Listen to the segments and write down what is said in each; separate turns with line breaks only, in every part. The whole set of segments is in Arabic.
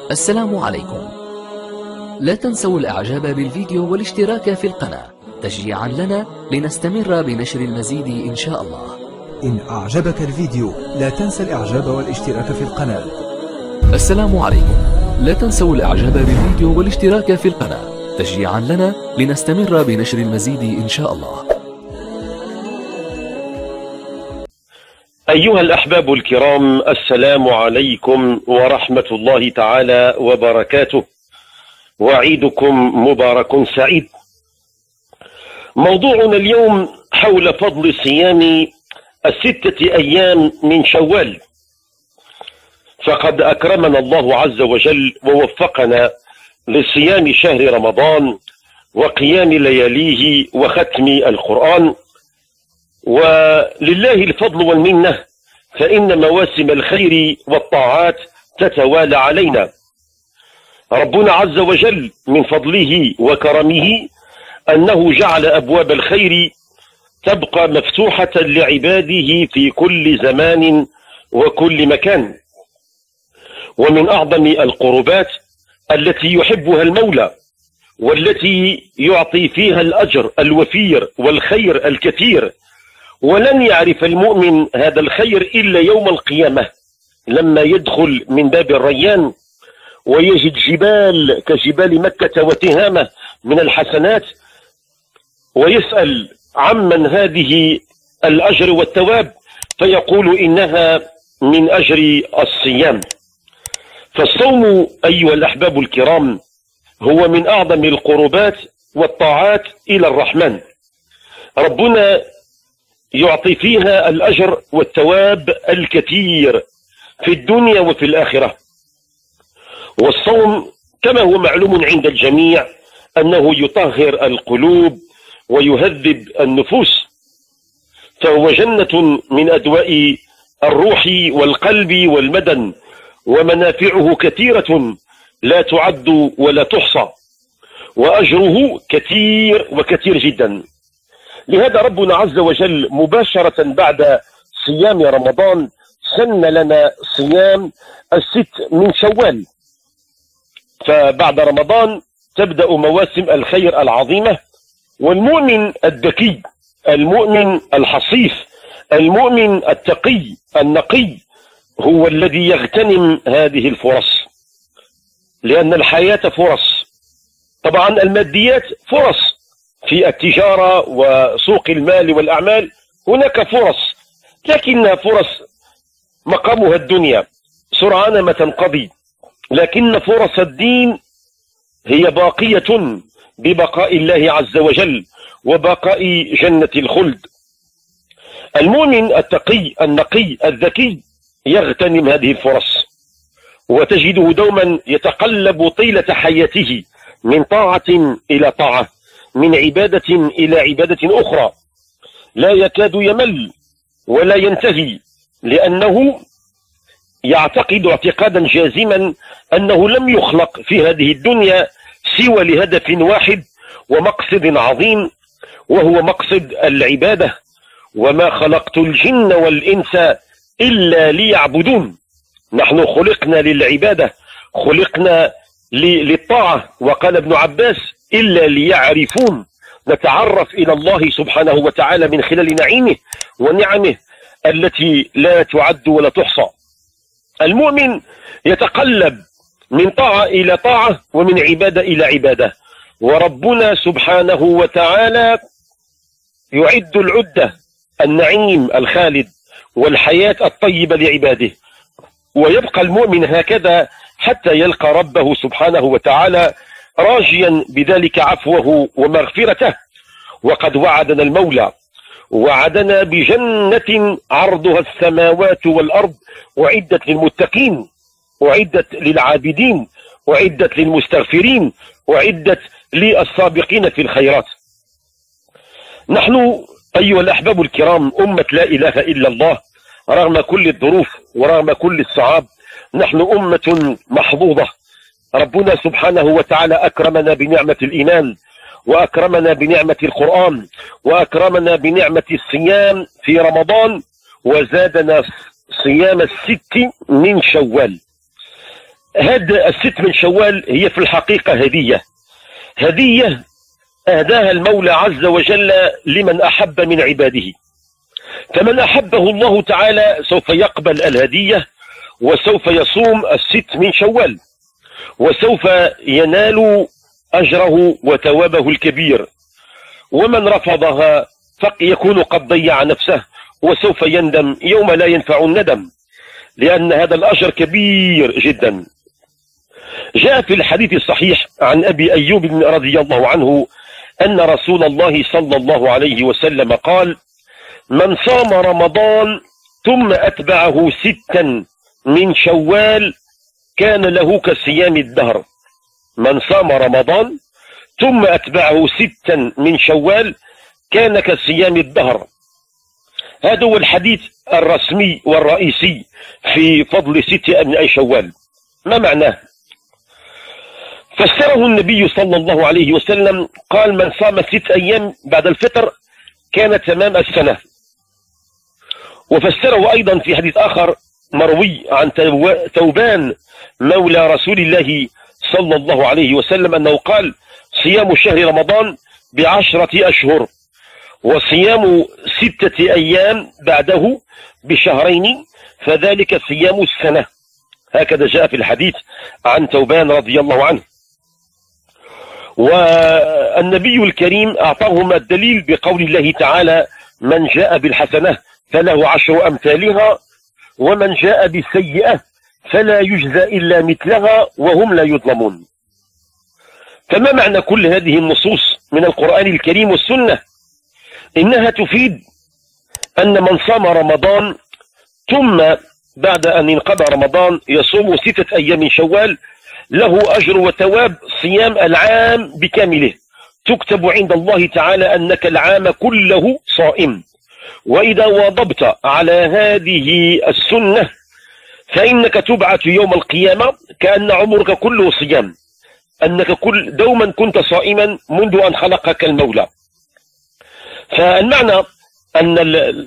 السلام عليكم. لا تنسوا الاعجاب بالفيديو والاشتراك في القناة تشجيعا لنا لنستمر بنشر المزيد ان شاء الله.
إن أعجبك الفيديو لا تنسى الإعجاب والاشتراك في القناة.
السلام عليكم. لا تنسوا الاعجاب بالفيديو والاشتراك في القناة تشجيعا لنا لنستمر بنشر المزيد ان شاء الله.
أيها الأحباب الكرام، السلام عليكم ورحمة الله تعالى وبركاته، وعيدكم مبارك سعيد. موضوعنا اليوم حول فضل صيام 6 أيام من شوال، فقد أكرمنا الله عز وجل ووفقنا لصيام شهر رمضان وقيام لياليه وختم القرآن، ولله الفضل والمنة، فإن مواسم الخير والطاعات تتوالى علينا. ربنا عز وجل من فضله وكرمه أنه جعل أبواب الخير تبقى مفتوحة لعباده في كل زمان وكل مكان. ومن أعظم القربات التي يحبها المولى والتي يعطي فيها الأجر الوفير والخير الكثير، ولن يعرف المؤمن هذا الخير إلا يوم القيامة، لما يدخل من باب الريان ويجد جبال كجبال مكة وتهامة من الحسنات، ويسأل عمن هذه الأجر والثواب، فيقول إنها من أجر الصيام. فالصوم أيها الأحباب الكرام هو من أعظم القربات والطاعات إلى الرحمن. ربنا يعطي فيها الأجر والثواب الكثير في الدنيا وفي الآخرة. والصوم كما هو معلوم عند الجميع أنه يطهر القلوب ويهذب النفوس، فهو جنة من أدواء الروح والقلب والبدن، ومنافعه كثيرة لا تعد ولا تحصى، وأجره كثير وكثير جدا. لهذا ربنا عز وجل مباشرة بعد صيام رمضان سن لنا صيام 6 من شوال، فبعد رمضان تبدأ مواسم الخير العظيمة. والمؤمن الذكي، المؤمن الحصيف، المؤمن التقي النقي هو الذي يغتنم هذه الفرص، لأن الحياة فرص. طبعا الماديات فرص في التجارة وسوق المال والأعمال، هناك فرص، لكنها فرص مقامها الدنيا سرعان ما تنقضي. لكن فرص الدين هي باقية ببقاء الله عز وجل وبقاء جنة الخلد. المؤمن التقي النقي الذكي يغتنم هذه الفرص، وتجده دوما يتقلب طيلة حياته من طاعة إلى طاعة، من عبادة إلى عبادة أخرى، لا يكاد يمل ولا ينتهي، لأنه يعتقد اعتقادا جازما أنه لم يخلق في هذه الدنيا سوى لهدف واحد ومقصد عظيم، وهو مقصد العبادة. وما خلقت الجن والإنس إلا ليعبدون. نحن خلقنا للعبادة، خلقنا للطاعة. وقال ابن عباس: إلا ليعرفون، نتعرف إلى الله سبحانه وتعالى من خلال نعيمه ونعمه التي لا تعد ولا تحصى. المؤمن يتقلب من طاعة إلى طاعة ومن عبادة إلى عبادة، وربنا سبحانه وتعالى يعد العدة، النعيم الخالد والحياة الطيبة لعباده. ويبقى المؤمن هكذا حتى يلقى ربه سبحانه وتعالى، راجيا بذلك عفوه ومغفرته. وقد وعدنا المولى، وعدنا بجنة عرضها السماوات والأرض، أعدت للمتقين، أعدت للعابدين، أعدت للمستغفرين، أعدت للسابقين في الخيرات. نحن أيها الأحباب الكرام أمة لا إله إلا الله، رغم كل الظروف ورغم كل الصعاب نحن أمة محظوظة. ربنا سبحانه وتعالى أكرمنا بنعمة الإيمان، وأكرمنا بنعمة القرآن، وأكرمنا بنعمة الصيام في رمضان، وزادنا صيام 6 من شوال. هذا الست من شوال هي في الحقيقة هدية أهداها المولى عز وجل لمن أحب من عباده. فمن أحبه الله تعالى سوف يقبل الهدية، وسوف يصوم الست من شوال، وسوف ينال أجره وثوابه الكبير. ومن رفضها يكون قد ضيع نفسه، وسوف يندم يوم لا ينفع الندم، لأن هذا الأجر كبير جدا. جاء في الحديث الصحيح عن أبي أيوب رضي الله عنه أن رسول الله صلى الله عليه وسلم قال: من صام رمضان ثم أتبعه 6 من شوال كان له كصيام الدهر. من صام رمضان ثم أتبعه 6 من شوال كان كصيام الدهر. هذا هو الحديث الرسمي والرئيسي في فضل 6 من شوال. ما معناه؟ فسره النبي صلى الله عليه وسلم، قال: من صام 6 أيام بعد الفطر كان تمام السنة. وفسره أيضا في حديث آخر مروي عن ثوبان مولى رسول الله صلى الله عليه وسلم أنه قال: صيام شهر رمضان ب10 أشهر، وصيام 6 أيام بعده ب2 فذلك صيام السنة. هكذا جاء في الحديث عن ثوبان رضي الله عنه. والنبي الكريم أعطاهم الدليل بقول الله تعالى: من جاء بالحسنة فله 10 أمثالها، ومن جاء بالسيئة فلا يجزى إلا مثلها وهم لا يظلمون. فما معنى كل هذه النصوص من القرآن الكريم والسنة؟ إنها تفيد أن من صام رمضان ثم بعد أن انقضى رمضان يصوم 6 أيام من شوال له أجر وثواب صيام العام بكامله، تكتب عند الله تعالى أنك العام كله صائم. وإذا واظبت على هذه السنة فإنك تبعث يوم القيامة كأن عمرك كله صيام، أنك دوما كنت صائما منذ أن خلقك المولى. فالمعنى أن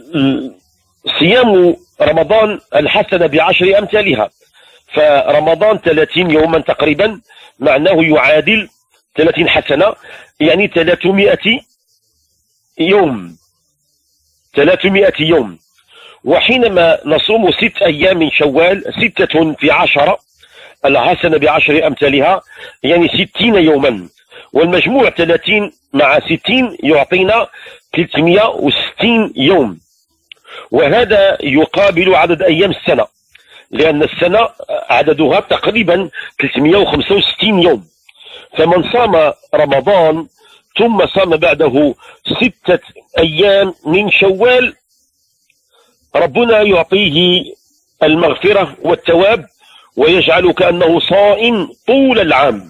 صيام رمضان الحسنة ب10 أمثالها، فرمضان 30 يوما تقريبا، معناه يعادل 30 حسنة، يعني 300 يوم. 300 يوم. وحينما نصوم 6 أيام من شوال، 6 في 10 الحسنة ب10 أمثالها، يعني 60 يوما، والمجموع 30 مع 60 يعطينا 360 يوم. وهذا يقابل عدد أيام السنة، لأن السنة عددها تقريبا 365 يوم. فمن صام رمضان ثم صام بعده 6 أيام من شوال ربنا يعطيه المغفرة والثواب ويجعل كأنه صائم طول العام.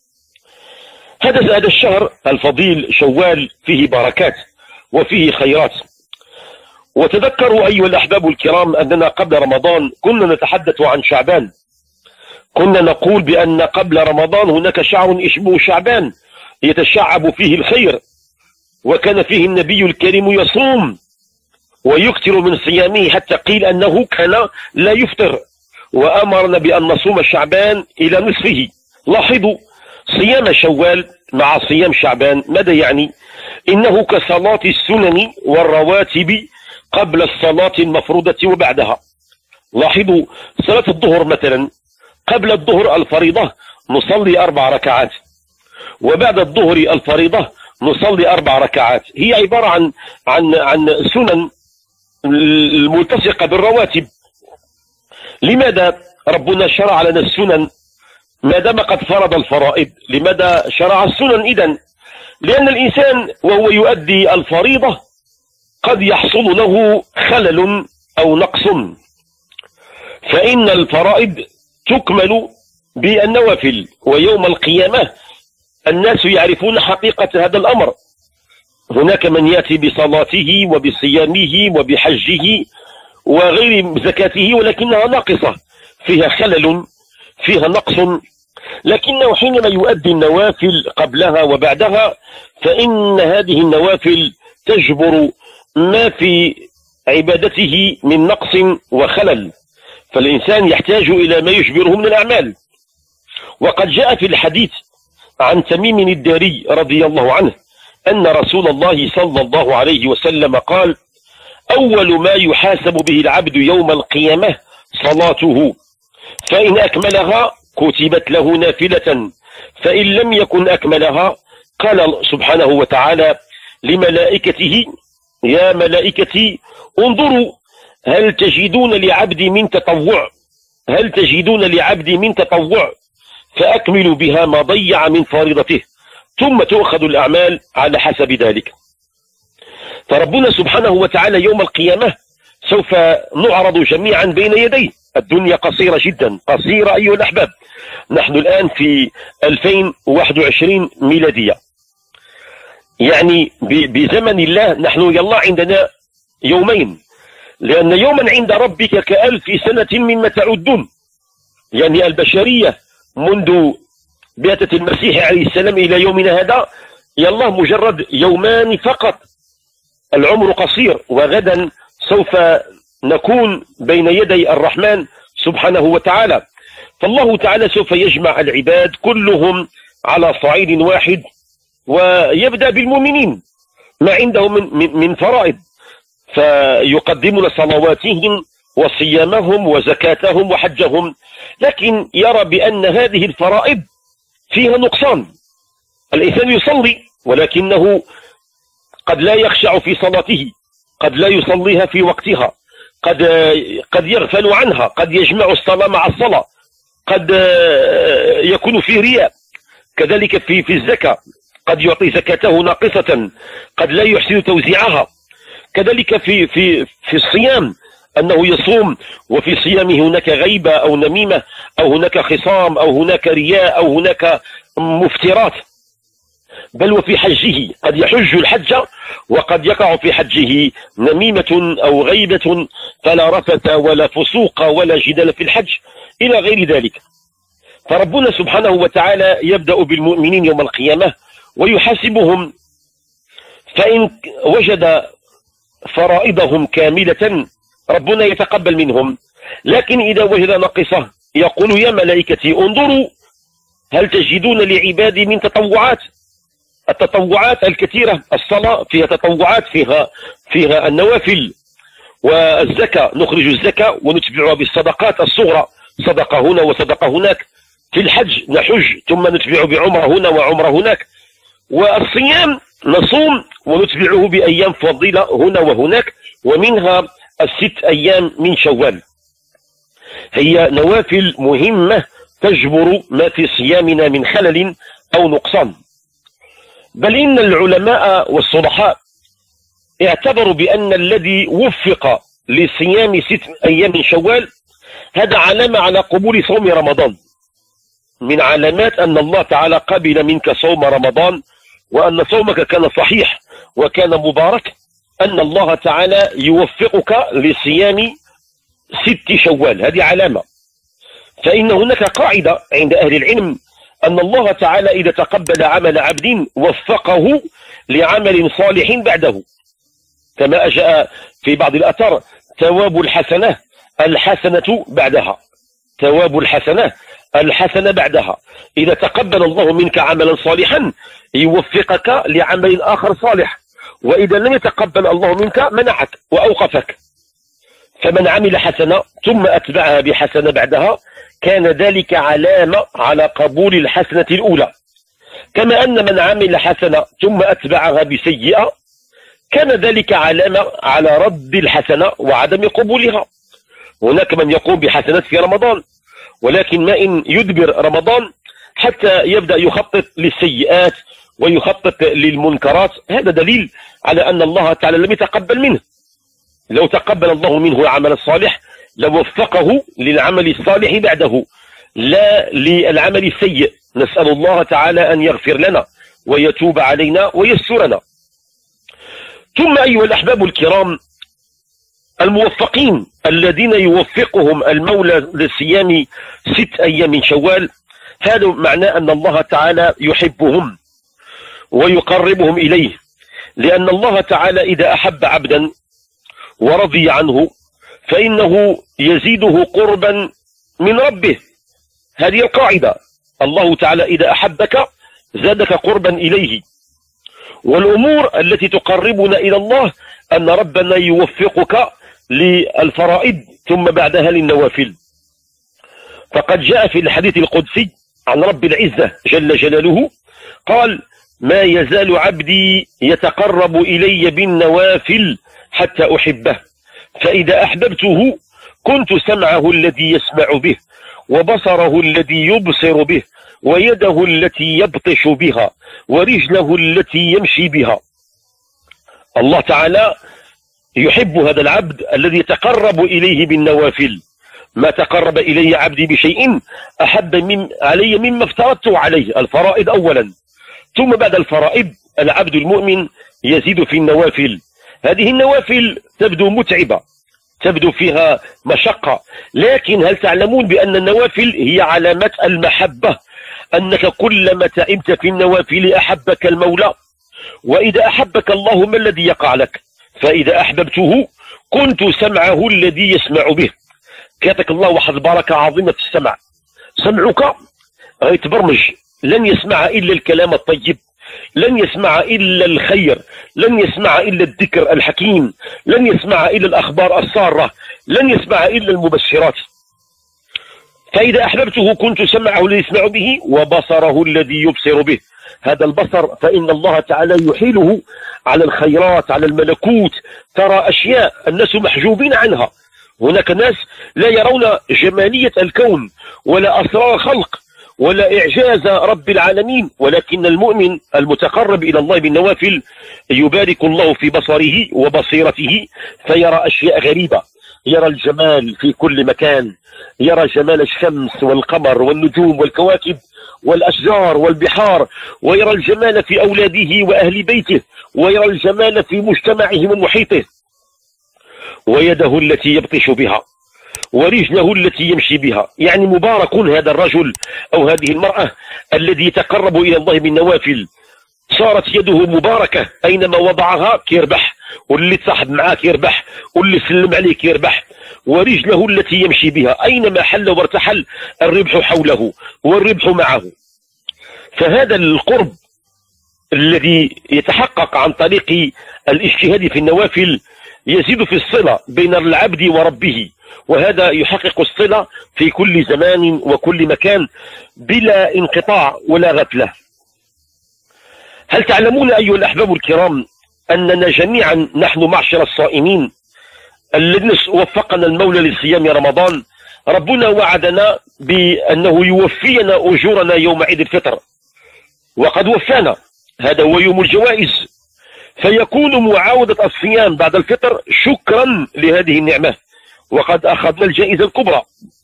هذا الشهر الفضيل شوال فيه بركات وفيه خيرات. وتذكروا أيها الأحباب الكرام أننا قبل رمضان كنا نتحدث عن شعبان، كنا نقول بأن قبل رمضان هناك شهر اسمه شعبان يتشعب فيه الخير، وكان فيه النبي الكريم يصوم ويكثر من صيامه حتى قيل أنه كان لا يفطر، وأمرنا بأن نصوم شعبان إلى نصفه. لاحظوا صيام شوال مع صيام شعبان ماذا يعني؟ إنه كصلاة السنن والرواتب قبل الصلاة المفروضة وبعدها. لاحظوا صلاة الظهر مثلا، قبل الظهر الفريضة نصلي 4 ركعات، وبعد الظهر الفريضة نصلي 4 ركعات. هي عبارة عن سنن الملتصقة بالرواتب. لماذا ربنا شرع لنا السنن ما دام قد فرض الفرائض؟ لماذا شرع السنن إذن؟ لأن الإنسان وهو يؤدي الفريضة قد يحصل له خلل أو نقص، فإن الفرائض تكمل بالنوافل، ويوم القيامة الناس يعرفون حقيقة هذا الأمر. هناك من يأتي بصلاته وبصيامه وبحجه وغير زكاته ولكنها ناقصة، فيها خلل، فيها نقص. لكنه حينما يؤدي النوافل قبلها وبعدها فإن هذه النوافل تجبر ما في عبادته من نقص وخلل، فالإنسان يحتاج إلى ما يجبره من الأعمال. وقد جاء في الحديث عن تميم الداري رضي الله عنه أن رسول الله صلى الله عليه وسلم قال: أول ما يحاسب به العبد يوم القيامة صلاته، فإن أكملها كتبت له نافلة، فإن لم يكن أكملها قال سبحانه وتعالى لملائكته: يا ملائكتي انظروا هل تجدون لعبدي من تطوع فأكملوا بها ما ضيع من فريضته، ثم تؤخذ الأعمال على حسب ذلك. فربنا سبحانه وتعالى يوم القيامة سوف نعرض جميعا بين يديه. الدنيا قصيرة جدا، قصيرة أيها الأحباب. نحن الآن في 2021 ميلادية، يعني بزمن الله نحن يلا عندنا يومين، لأن يوما عند ربك كألف سنة مما تعدون. يعني البشرية منذ بعثة المسيح عليه السلام إلى يومنا هذا يلا مجرد يومان فقط. العمر قصير، وغدا سوف نكون بين يدي الرحمن سبحانه وتعالى. فالله تعالى سوف يجمع العباد كلهم على صعيد واحد، ويبدأ بالمؤمنين ما عندهم من فرائض، فيقدمون صلواتهم وصيامهم وزكاتهم وحجهم، لكن يرى بأن هذه الفرائض فيها نقصان. الإنسان يصلي ولكنه قد لا يخشع في صلاته، قد لا يصليها في وقتها، قد يغفل عنها، قد يجمع الصلاة مع الصلاة، قد يكون فيه رياء. كذلك في الزكاة قد يعطي زكاته ناقصة، قد لا يحسن توزيعها. كذلك في الصيام أنه يصوم وفي صيامه هناك غيبة أو نميمة أو هناك خصام أو هناك رياء أو هناك مفترات. بل وفي حجه قد يحج الحج وقد يقع في حجه نميمة أو غيبة، فلا رفث ولا فسوق ولا جدال في الحج إلى غير ذلك. فربنا سبحانه وتعالى يبدأ بالمؤمنين يوم القيامة ويحاسبهم، فإن وجد فرائضهم كاملة ربنا يتقبل منهم، لكن إذا وجد ناقصة يقول: يا ملائكتي انظروا هل تجدون لعبادي من تطوعات. التطوعات الكثيرة، الصلاة فيها تطوعات، فيها النوافل، والزكاة نخرج الزكاة ونتبعها بالصدقات الصغرى، صدقة هنا وصدقة هناك. في الحج نحج ثم نتبع بعمرة هنا وعمرة هناك. والصيام نصوم ونتبعه بأيام فضيلة هنا وهناك، ومنها 6 أيام من شوال. هي نوافل مهمة تجبر ما في صيامنا من خلل أو نقصان. بل إن العلماء والصلحاء اعتبروا بأن الذي وفق لصيام 6 أيام من شوال هذا علامة على قبول صوم رمضان. من علامات أن الله تعالى قبل منك صوم رمضان وأن صومك كان صحيح وكان مبارك، أن الله تعالى يوفقك لصيام 6 شوال. هذه علامة. فإن هناك قاعدة عند أهل العلم أن الله تعالى إذا تقبل عمل عبد وفقه لعمل صالح بعده، كما جاء في بعض الأثر: ثواب الحسنة بعدها، ثواب الحسنة بعدها. إذا تقبل الله منك عملا صالحا يوفقك لعمل آخر صالح، وإذا لم يتقبل الله منك منعك وأوقفك. فمن عمل حسنة ثم أتبعها بحسنة بعدها كان ذلك علامة على قبول الحسنة الأولى، كما أن من عمل حسنة ثم أتبعها بسيئة كان ذلك علامة على رد الحسنة وعدم قبولها. هناك من يقوم بحسنات في رمضان، ولكن ما إن يدبر رمضان حتى يبدأ يخطط للسيئات ويخطط للمنكرات، هذا دليل على أن الله تعالى لم يتقبل منه. لو تقبل الله منه العمل الصالح لوفقه للعمل الصالح بعده، لا للعمل السيء. نسأل الله تعالى أن يغفر لنا ويتوب علينا ويسرنا. ثم أيها الأحباب الكرام، الموفقين الذين يوفقهم المولى لصيام 6 أيام من شوال، هذا معناه أن الله تعالى يحبهم ويقربهم إليه، لأن الله تعالى إذا أحب عبدا ورضي عنه فإنه يزيده قربا من ربه. هذه القاعدة. الله تعالى إذا أحبك زادك قربا إليه. والأمور التي تقربنا إلى الله أن ربنا يوفقك للفرائض ثم بعدها للنوافل. فقد جاء في الحديث القدسي عن رب العزة جل جلاله قال: ما يزال عبدي يتقرب إلي بالنوافل حتى أحبه، فإذا أحببته كنت سمعه الذي يسمع به، وبصره الذي يبصر به، ويده التي يبطش بها، ورجله التي يمشي بها. الله تعالى يحب هذا العبد الذي يتقرب إليه بالنوافل. ما تقرب إلي عبدي بشيء أحب علي مما افترضته عليه، الفرائض أولا، ثم بعد الفرائض العبد المؤمن يزيد في النوافل. هذه النوافل تبدو متعبة، تبدو فيها مشقة، لكن هل تعلمون بأن النوافل هي علامة المحبة؟ أنك كلما تعبت في النوافل أحبك المولى. وإذا أحبك الله ما الذي يقع لك؟ فإذا أحببته كنت سمعه الذي يسمع به. كاتك الله واحد البركة عظيمة في السمع. سمعك غيتبرمج، لن يسمع إلا الكلام الطيب، لن يسمع إلا الخير، لن يسمع إلا الذكر الحكيم، لن يسمع إلا الأخبار السارة، لن يسمع إلا المبشرات. فإذا أحببته كنت سمعه الذي يسمع به، وبصره الذي يبصر به. هذا البصر فإن الله تعالى يحيله على الخيرات، على الملكوت. ترى أشياء الناس محجوبين عنها. هناك ناس لا يرون جمالية الكون ولا أسرار الخلق ولا إعجاز رب العالمين، ولكن المؤمن المتقرب إلى الله بالنوافل يبارك الله في بصره وبصيرته، فيرى أشياء غريبة. يرى الجمال في كل مكان، يرى جمال الشمس والقمر والنجوم والكواكب والأشجار والبحار، ويرى الجمال في أولاده وأهل بيته، ويرى الجمال في مجتمعه ومحيطه. ويده التي يبطش بها، ورجله التي يمشي بها. يعني مبارك هذا الرجل أو هذه المرأة الذي يتقرب إلى الله بالنوافل. صارت يده مباركة، أينما وضعها كيربح، واللي تصاحب معاه كيربح، واللي سلم عليه كيربح. ورجله التي يمشي بها، أينما حل وارتحل الربح حوله والربح معه. فهذا القرب الذي يتحقق عن طريق الاجتهاد في النوافل يزيد في الصلة بين العبد وربه، وهذا يحقق الصلة في كل زمان وكل مكان بلا انقطاع ولا غفلة. هل تعلمون أيها الأحباب الكرام أننا جميعا نحن معشر الصائمين الذين وفقنا المولى لصيام رمضان، ربنا وعدنا بأنه يوفينا أجورنا يوم عيد الفطر، وقد وفانا. هذا هو يوم الجوائز، فيكون معاودة الصيام بعد الفطر شكرا لهذه النعمة، وقد أخذنا الجائزة الكبرى.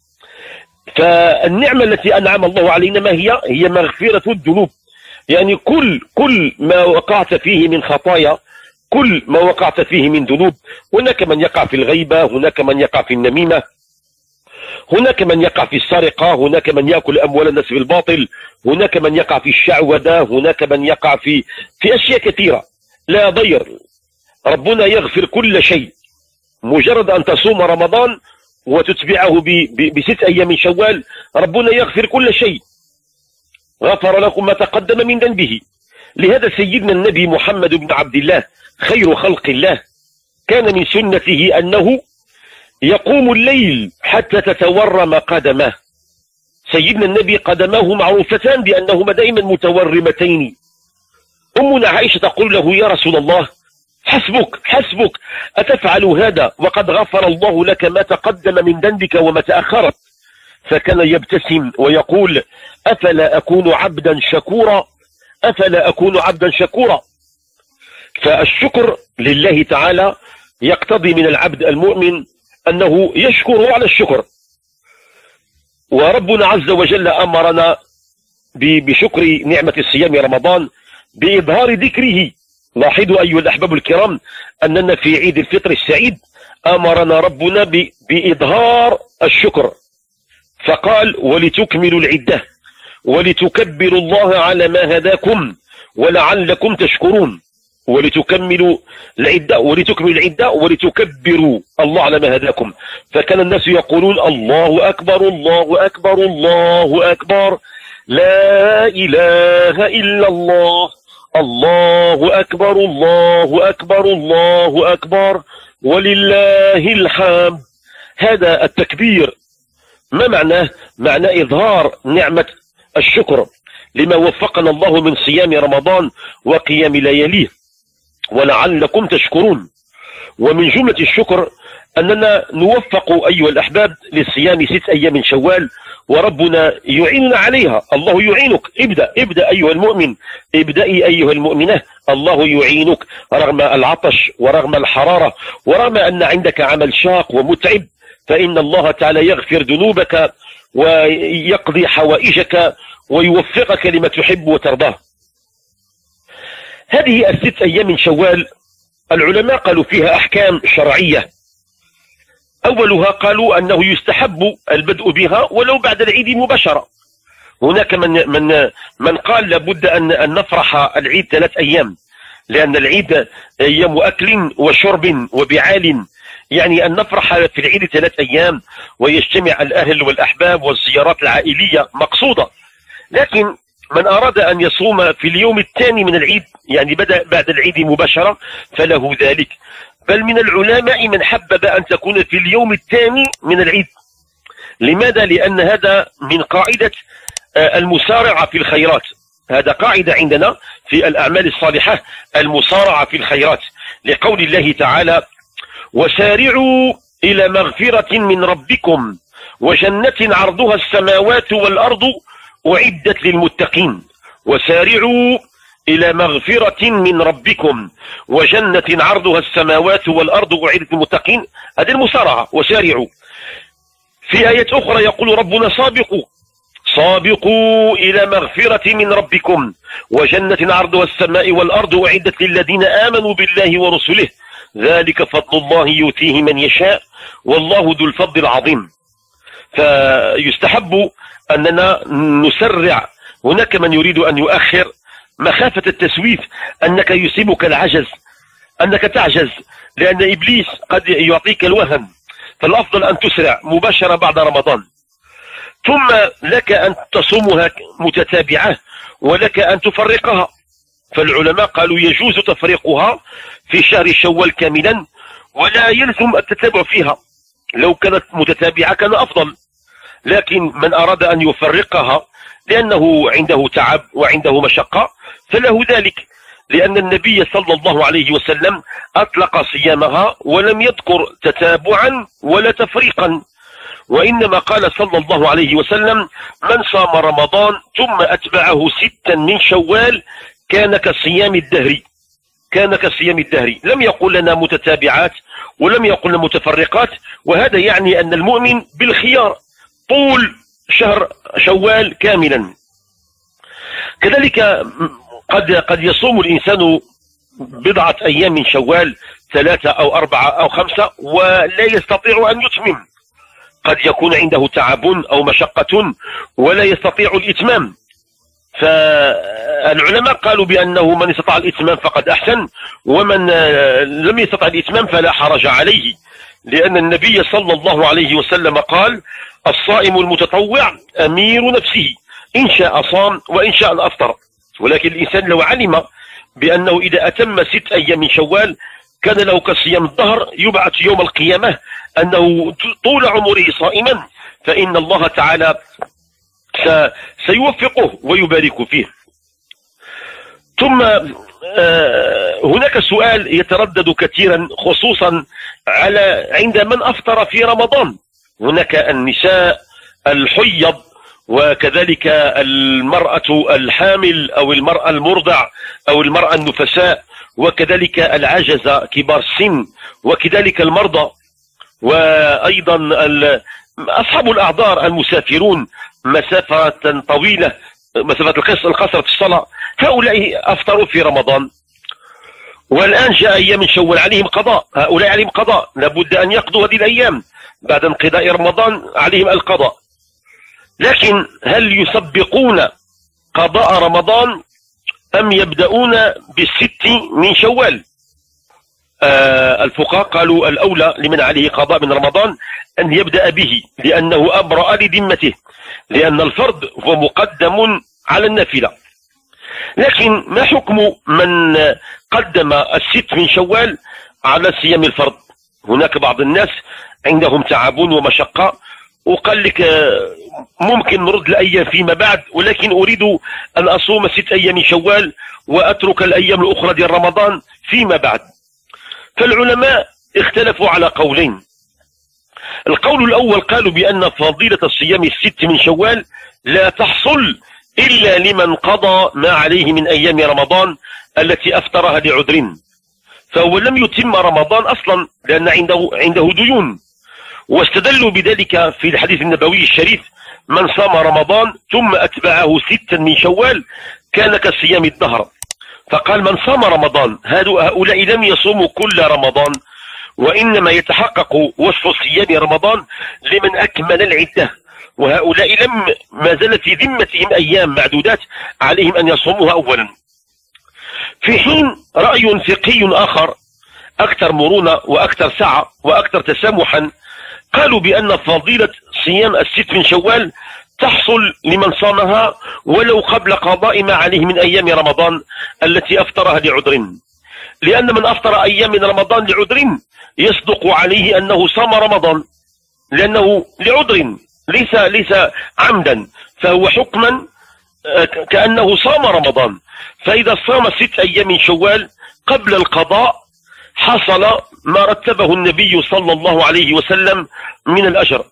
فالنعمة التي أنعم الله علينا ما هي مغفرة الذنوب. يعني كل ما وقعت فيه من خطايا، كل ما وقعت فيه من ذنوب. هناك من يقع في الغيبة، هناك من يقع في النميمة، هناك من يقع في السرقة، هناك من يأكل أموال الناس بالباطل، هناك من يقع في الشعوذة، هناك من يقع في أشياء كثيرة. لا ضير، ربنا يغفر كل شيء. مجرد أن تصوم رمضان وتتبعه ب6 أيام من شوال، ربنا يغفر كل شيء. غفر لكم ما تقدم من ذنبه. لهذا سيدنا النبي محمد بن عبد الله خير خلق الله كان من سنته أنه يقوم الليل حتى تتورم قدمه. سيدنا النبي قدماه معروفتان بأنهما دائما متورمتين. أمنا عائشة تقول له: يا رسول الله، حسبك أتفعل هذا وقد غفر الله لك ما تقدم من ذنبك وما تأخرت؟ فكان يبتسم ويقول: أفلا أكون عبدا شكورا. فالشكر لله تعالى يقتضي من العبد المؤمن أنه يشكر على الشكر. وربنا عز وجل أمرنا بشكر نعمة الصيام رمضان بإظهار ذكره. لاحظوا أيها الأحباب الكرام أننا في عيد الفطر السعيد أمرنا ربنا بإظهار الشكر، فقال: ولتكملوا العدة ولتكبروا الله على ما هداكم ولعلكم تشكرون. ولتكملوا العدة ولتكبروا الله على ما هداكم. فكان الناس يقولون: الله أكبر الله أكبر الله أكبر، لا إله إلا الله، الله أكبر الله أكبر الله أكبر ولله الحمد. هذا التكبير ما معناه؟ معنى إظهار نعمة الشكر لما وفقنا الله من صيام رمضان وقيام لياليه ولعلكم تشكرون. ومن جملة الشكر أننا نوفق أيها الأحباب لصيام 6 أيام من شوال، وربنا يعيننا عليها. الله يعينك، ابدأ أيها المؤمن، ابدأي أيها المؤمنة، الله يعينك رغم العطش ورغم الحرارة ورغم أن عندك عمل شاق ومتعب، فإن الله تعالى يغفر ذنوبك ويقضي حوائجك ويوفقك لما تحب وترضاه. هذه 6 أيام من شوال العلماء قالوا فيها أحكام شرعية. أولها قالوا أنه يستحب البدء بها ولو بعد العيد مباشرة. هناك من قال لابد أن نفرح العيد 3 أيام، لأن العيد أيام أكل وشرب وبعال، يعني أن نفرح في العيد 3 أيام ويجتمع الأهل والأحباب والزيارات العائلية مقصودة. لكن من أراد أن يصوم في اليوم الثاني من العيد، يعني بدأ بعد العيد مباشرة، فله ذلك. بل من العلماء من حبب أن تكون في اليوم الثاني من العيد. لماذا؟ لأن هذا من قاعدة المسارعة في الخيرات. هذا قاعدة عندنا في الأعمال الصالحة، المسارعة في الخيرات، لقول الله تعالى: وسارعوا إلى مغفرة من ربكم وجنة عرضها السماوات والأرض أعدت للمتقين. وسارعوا إلى مغفرة من ربكم وجنة عرضها السماوات والأرض أعدت للمتقين. هذه المسارعة، وسارعوا. في آية أخرى يقول ربنا: سابقوا إلى مغفرة من ربكم وجنة عرضها السماء والأرض أعدت للذين آمنوا بالله ورسله ذلك فضل الله يؤتيه من يشاء والله ذو الفضل العظيم. فيستحب أننا نسرع. هناك من يريد أن يؤخر مخافة التسويف، أنك يصيبك العجز، أنك تعجز، لأن إبليس قد يعطيك الوهن. فالأفضل أن تسرع مباشرة بعد رمضان. ثم لك أن تصومها متتابعة ولك أن تفرقها. فالعلماء قالوا يجوز تفريقها في شهر شوال كاملا ولا يلزم التتابع فيها. لو كانت متتابعة كان أفضل، لكن من أراد أن يفرقها لأنه عنده تعب وعنده مشقة فله ذلك، لأن النبي صلى الله عليه وسلم أطلق صيامها ولم يذكر تتابعا ولا تفريقا، وإنما قال صلى الله عليه وسلم: من صام رمضان ثم أتبعه 6 من شوال كان كصيام الدهر. كان كصيام الدهر. لم يقل لنا متتابعات ولم يقل لنا متفرقات، وهذا يعني أن المؤمن بالخيار طول شهر شوال كاملا. كذلك قد يصوم الإنسان 1 أيام من شوال، 3 أو 4 أو 5، ولا يستطيع أن يتمم. قد يكون عنده تعب أو مشقة ولا يستطيع الإتمام. فالعلماء قالوا بأنه من استطاع الإتمام فقد أحسن، ومن لم يستطع الإتمام فلا حرج عليه، لأن النبي صلى الله عليه وسلم قال: الصائم المتطوع أمير نفسه، إن شاء صام وإن شاء أفطر. ولكن الإنسان لو علم بأنه إذا أتم 6 أيام من شوال كان له كصيام الدهر، يبعث يوم القيامة أنه طول عمره صائما، فإن الله تعالى سيوفقه ويبارك فيه. ثم هناك سؤال يتردد كثيرا خصوصا عند من أفطر في رمضان. هناك النساء الحيض، وكذلك المرأة الحامل أو المرأة المرضع أو المرأة النفساء، وكذلك العجزة كبار السن، وكذلك المرضى، وأيضا أصحاب الأعذار المسافرون مسافة طويلة، مسافة القصر في الصلاة. هؤلاء أفطروا في رمضان والآن جاء أيام شوال عليهم قضاء. هؤلاء عليهم قضاء، لابد أن يقضوا هذه الأيام بعد انقضاء رمضان، عليهم القضاء. لكن هل يسبقون قضاء رمضان أم يبدأون ب6 من شوال؟ الفقهاء قالوا الأولى لمن عليه قضاء من رمضان أن يبدأ به، لأنه أبرأ لذمته. لأن الفرض هو مقدم على النافلة. لكن ما حكم من قدم الست من شوال على صيام الفرض؟ هناك بعض الناس عندهم تعب ومشقة وقال لك ممكن نرد الأيام فيما بعد، ولكن أريد أن أصوم 6 أيام شوال وأترك الأيام الأخرى ديال رمضان فيما بعد. فالعلماء اختلفوا على قولين. القول الأول قالوا بأن فضيلة الصيام 6 من شوال لا تحصل إلا لمن قضى ما عليه من أيام رمضان التي أفطرها لعذر، فهو لم يتم رمضان أصلا لأن عنده ديون. واستدلوا بذلك في الحديث النبوي الشريف: من صام رمضان ثم أتبعه 6 من شوال كان كصيام الدهر. فقال من صام رمضان، هؤلاء لم يصوموا كل رمضان، وإنما يتحقق وصف صيام رمضان لمن أكمل العدة، وهؤلاء ما زال في ذمتهم أيام معدودات عليهم أن يصوموها أولا. في حين رأي فقهي آخر أكثر مرونة وأكثر سعة وأكثر تسامحا، قالوا بأن فضيلة صيام 6 من شوال تحصل لمن صامها ولو قبل قضاء ما عليه من أيام رمضان التي أفطرها لعذر، لأن من أفطر أيام من رمضان لعذر يصدق عليه أنه صام رمضان، لأنه لعذر ليس عمدا، فهو حكما كأنه صام رمضان. فإذا صام 6 أيام من شوال قبل القضاء حصل ما رتبه النبي صلى الله عليه وسلم من الأجر،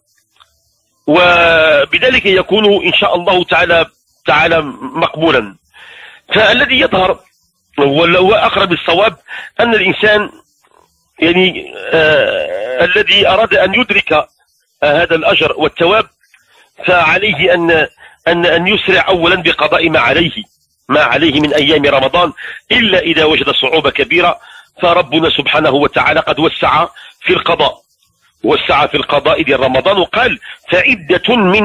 وبذلك يكون إن شاء الله تعالى مقبولا. فالذي يظهر هو أقرب الصواب أن الإنسان يعني الذي أراد أن يدرك هذا الأجر والثواب فعليه أن يسرع أولا بقضاء ما عليه من أيام رمضان، إلا إذا وجد صعوبة كبيرة، فربنا سبحانه وتعالى قد وسع في القضاء ديال رمضان، وقال فعدة من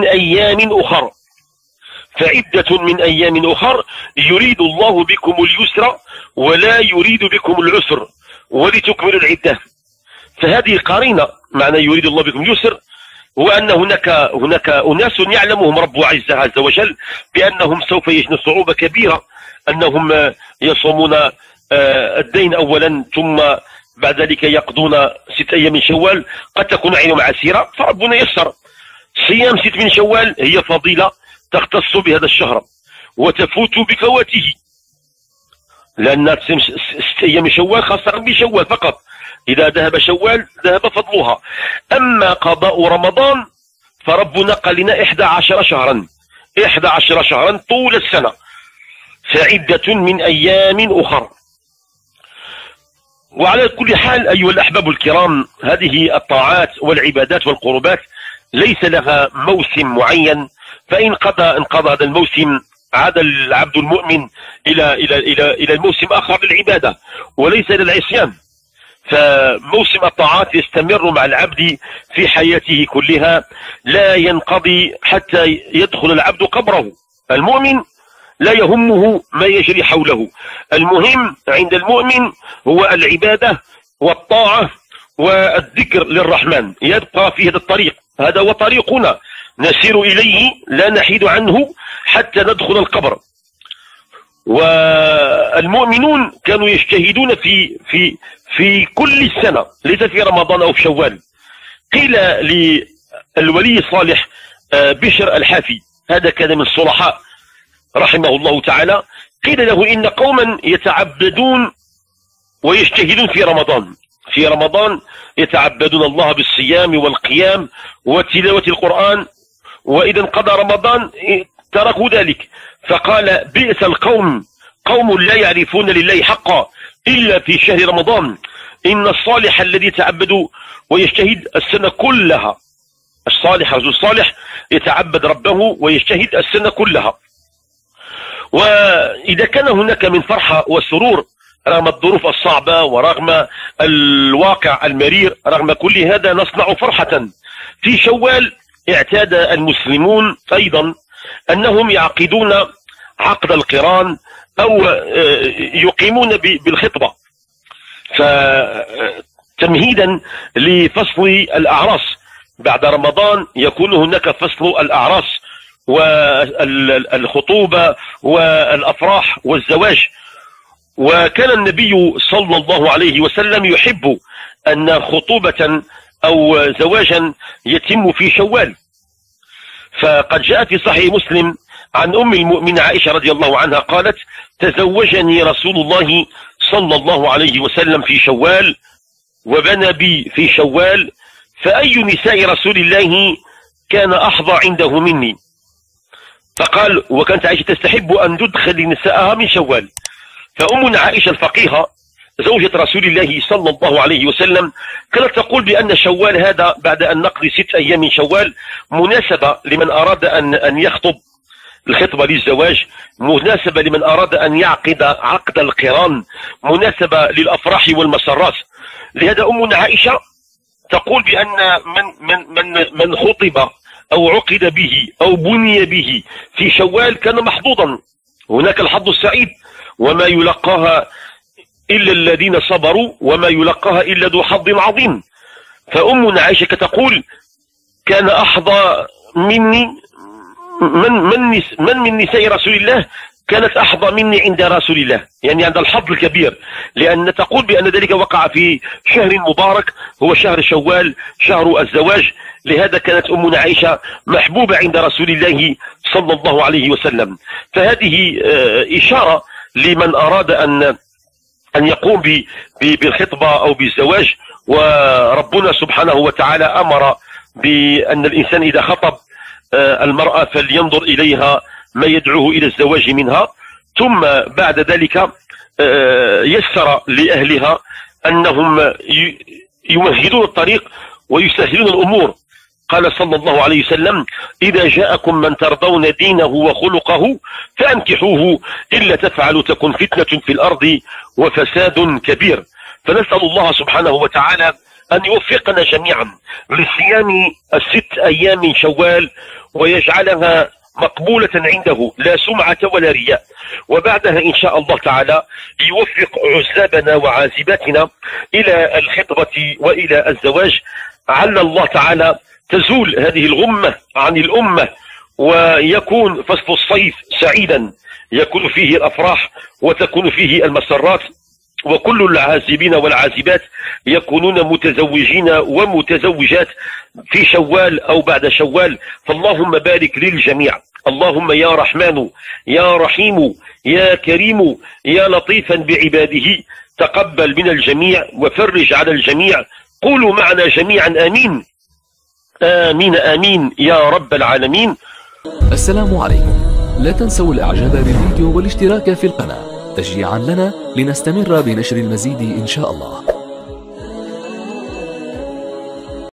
أيام أخر يريد الله بكم اليسر ولا يريد بكم العسر ولتكملوا العدة. فهذه قرينة معنى يريد الله بكم اليسر، وأن هناك أناس يعلمهم رب عز وجل بأنهم سوف يجدون صعوبة كبيرة أنهم يصومون الدين أولا ثم بعد ذلك يقضون 6 أيام من شوال، قد تكون عينهم عسيرة، فربنا يسر. صيام 6 من شوال هي فضيلة تختص بهذا الشهر وتفوت بفواته، لأن 6 أيام من شوال خاصة بشوال فقط، إذا ذهب شوال ذهب فضلها. أما قضاء رمضان فربنا قال لنا 11 شهرا طول السنة، فعدة من أيام أخر. وعلى كل حال أيها الأحباب الكرام، هذه الطاعات والعبادات والقربات ليس لها موسم معين، فإن انقضى هذا الموسم عاد العبد المؤمن إلى الموسم آخر للعبادة وليس إلى العصيان. فموسم الطاعات يستمر مع العبد في حياته كلها، لا ينقضي حتى يدخل العبد قبره. المؤمن لا يهمه ما يجري حوله، المهم عند المؤمن هو العبادة والطاعة والذكر للرحمن، يبقى في هذا الطريق، هذا هو طريقنا نسير إليه لا نحيد عنه حتى ندخل القبر. والمؤمنون كانوا يجتهدون في كل السنة، ليس في رمضان أو في شوال. قيل للولي الصالح بشر الحافي، هذا كان من الصلحاء رحمه الله تعالى، قيل له إن قوما يتعبدون ويجتهدون في رمضان يتعبدون الله بالصيام والقيام وتلاوة القرآن، وإذا انقضى رمضان تركوا ذلك. فقال بئس القوم قوم لا يعرفون لله حقا إلا في شهر رمضان، إن الصالح الذي يتعبد ويجتهد السنة كلها، الرجل الصالح يتعبد ربه ويجتهد السنة كلها. وإذا كان هناك من فرحة وسرور رغم الظروف الصعبة ورغم الواقع المرير، رغم كل هذا نصنع فرحة. في شوال اعتاد المسلمون أيضا أنهم يعقدون عقد القران أو يقيمون بالخطبة، فتمهيدا لفصل الأعراس. بعد رمضان يكون هناك فصل الأعراس، والخطوبة والأفراح والزواج. وكان النبي صلى الله عليه وسلم يحب أن خطوبة أو زواجا يتم في شوال. فقد جاء في صحيح مسلم عن أم المؤمنين عائشة رضي الله عنها قالت: تزوجني رسول الله صلى الله عليه وسلم في شوال وبنى بي في شوال، فأي نساء رسول الله كان أحظى عنده مني. فقال: وكانت عائشة تستحب أن تدخل نساءها من شوال. فأمنا عائشة الفقيهة زوجة رسول الله صلى الله عليه وسلم كانت تقول بأن شوال هذا بعد أن نقضي 6 أيام من شوال مناسبة لمن أراد أن يخطب الخطبة للزواج، مناسبة لمن أراد أن يعقد عقد القران، مناسبة للأفراح والمسرات. لهذا أمنا عائشة تقول بأن من خطب أو عقد به أو بني به في شوال كان محظوظا، هناك الحظ السعيد، وما يلقاها إلا الذين صبروا وما يلقاها إلا ذو حظ عظيم. فأمنا عائشة تقول: كان أحظى مني من نساء رسول الله كانت أحظى مني عند رسول الله، يعني عند الحظ الكبير، لأن تقول بأن ذلك وقع في شهر مبارك هو شهر شوال، شهر الزواج. لهذا كانت أمنا عائشة محبوبة عند رسول الله صلى الله عليه وسلم. فهذه إشارة لمن أراد أن يقوم بالخطبة أو بالزواج. وربنا سبحانه وتعالى أمر بأن الإنسان إذا خطب المرأة فلينظر إليها ما يدعوه إلى الزواج منها، ثم بعد ذلك يسر لأهلها أنهم يمهدون الطريق ويسهلون الأمور. قال صلى الله عليه وسلم: إذا جاءكم من ترضون دينه وخلقه فأنكحوه، إلا تفعلوا تكن فتنة في الأرض وفساد كبير. فنسأل الله سبحانه وتعالى أن يوفقنا جميعا لصيام 6 أيام من شوال ويجعلها مقبولة عنده لا سمعة ولا رياء، وبعدها إن شاء الله تعالى يوفق عزابنا وعازباتنا إلى الخطبة وإلى الزواج، عل الله تعالى تزول هذه الغمة عن الأمة ويكون فصل الصيف سعيدا، يكون فيه الأفراح وتكون فيه المسرات، وكل العازبين والعازبات يكونون متزوجين ومتزوجات في شوال أو بعد شوال. فاللهم بارك للجميع. اللهم يا رحمن يا رحيم يا كريم يا لطيفا بعباده تقبل من الجميع وفرج على الجميع. قولوا معنا جميعا آمين آمين آمين يا رب العالمين.
السلام عليكم. لا تنسوا الإعجاب بالفيديو والاشتراك في القناة تشجيعا لنا لنستمر بنشر المزيد إن شاء الله.